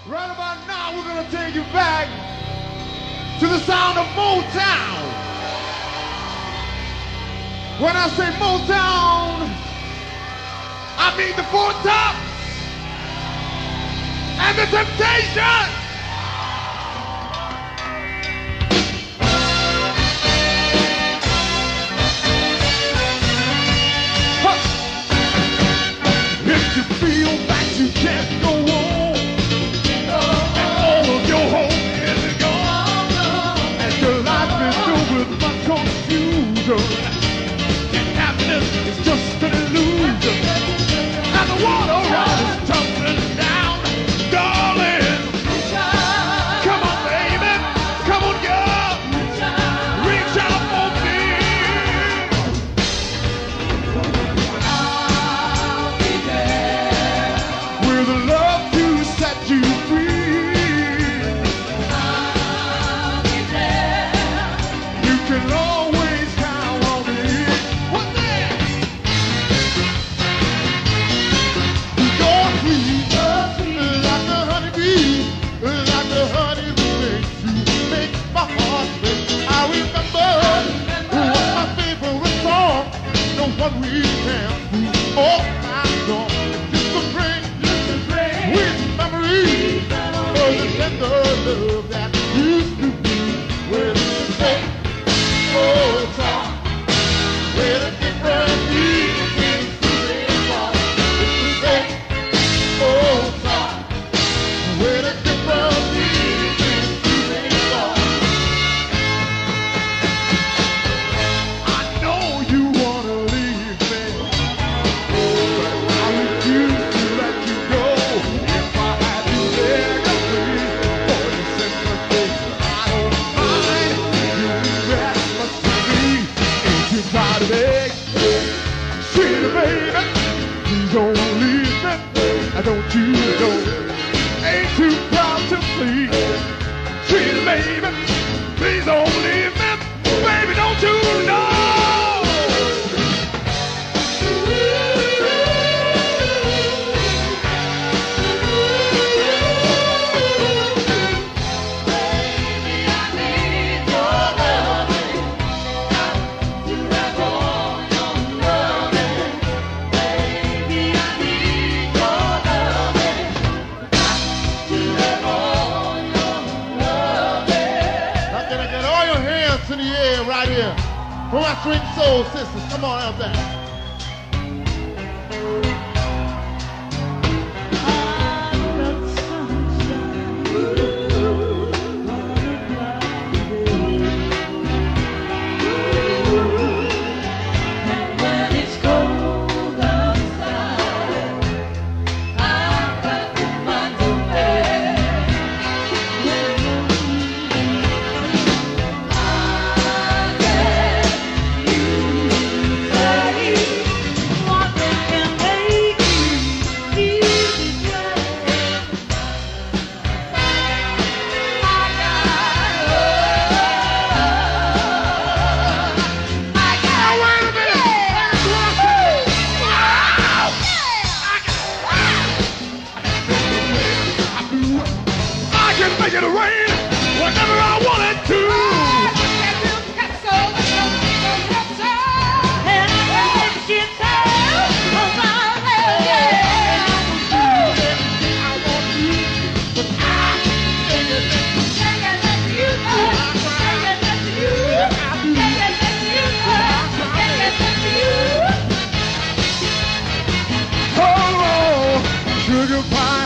Right about now, we're gonna take you back to the sound of Motown. When I say Motown, I mean the Four Tops and the Temptations. If you feel that you can't go on, and all of your hope is gone, and your life is filled with much confusion, and happiness is just an illusion, and the water rod is tumbling down, darling. Come on, baby, come on, girl, reach out for me. With love to set you free, you can always count on me. What's that? You're sweet, like the honeybee, like the honey that makes my heart beat. I remember was my favorite song, the one we danced through all night long. Just to bring with memories of the tender love that used to be. Where the same old song, where the different between sweet and soft. It's the same old song, where the different between sweet and soft. I know you wanna leave me, but I refuse to let you go. If I had to beg or plead for your sympathy, I don't mind. You rest much to me. Ain't you tired of beg? Sweetie baby, please don't leave me. Don't you know? Ain't too proud to plead. Sweetie baby, please don't leave me. Baby, don't you know? Now can I get all your hands in the air right here for my sweet soul sisters? Come on out there. When it's cold outside, I've got to find a way. I guess you say one thing can make you easy way. I got Wait a minute. I can make it rain whenever I want it to. Oh, sugar pie.